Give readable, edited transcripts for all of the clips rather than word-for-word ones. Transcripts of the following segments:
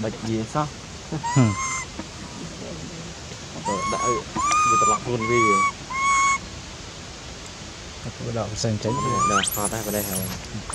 bạch gì sao đã bị tập lọc luôn vì cái đậu xanh tránh đào khó đây vào đây hả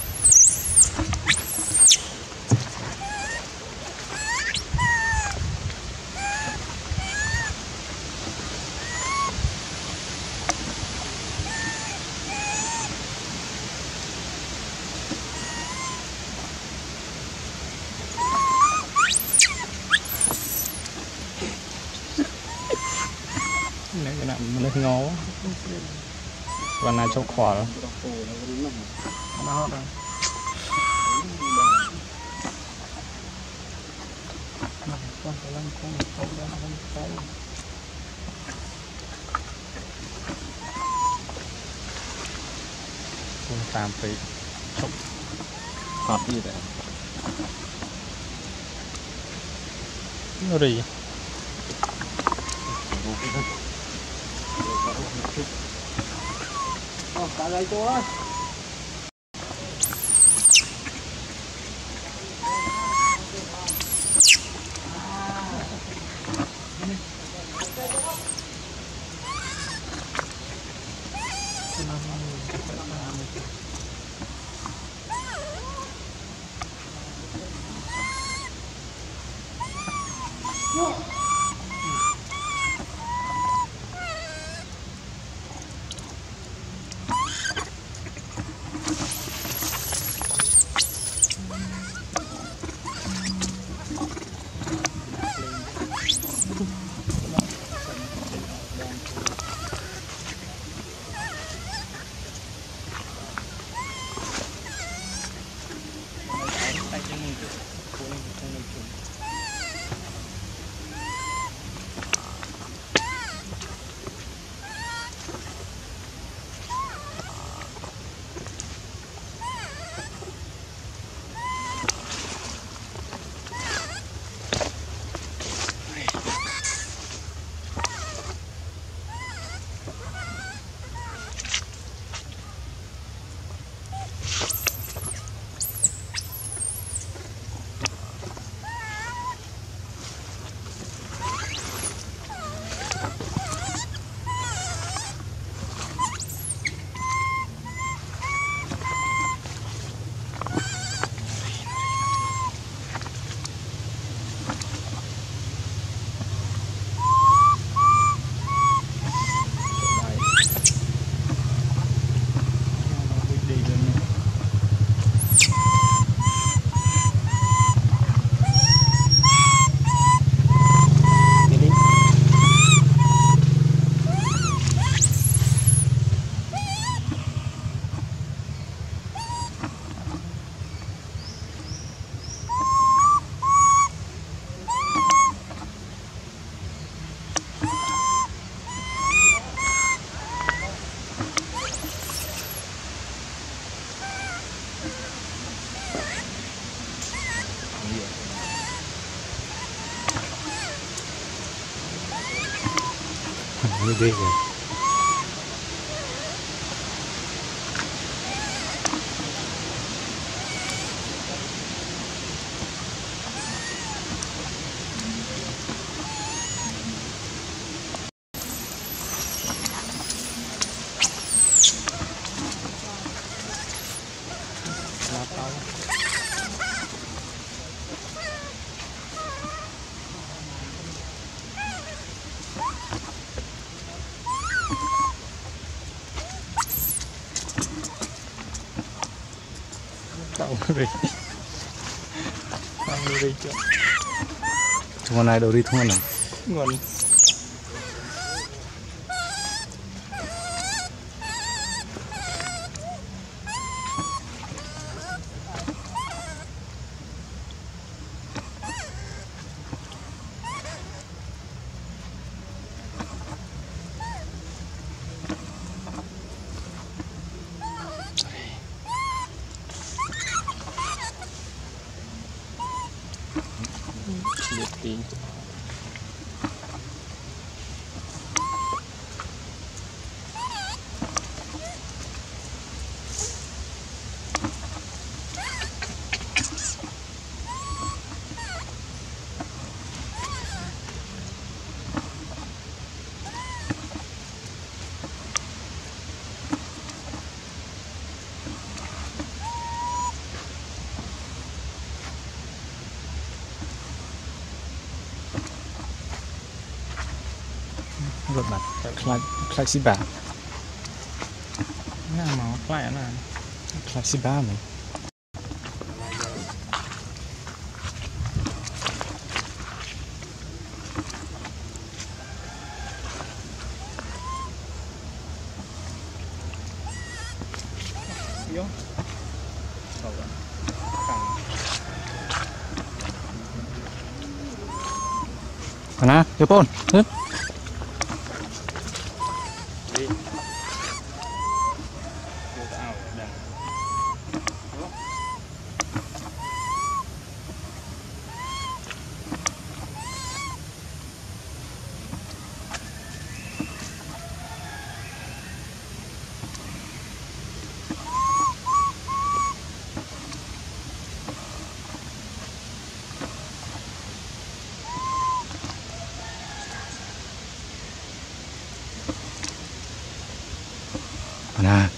cái nào nó ngó và này cho khỏa đó. Tạm phải chụp hot như vậy nó đi cả đây chú ơi như ghê rồi. Thua này đâu đi thua nào ngon liệt tí rốt bạc khai xí bà nghe mà khai nó khai xí bà mày mana telepon mana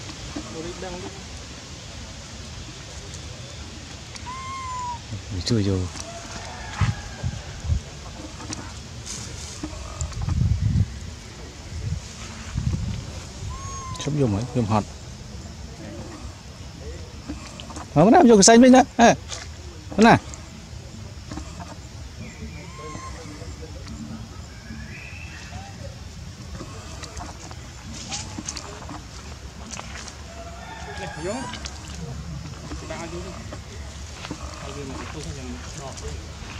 chui vô sắp vô mới vô hot ở bên nào vô cái xanh bên đó bên này vô ba vô đi. Ai vô mà tôi không nhận đọt.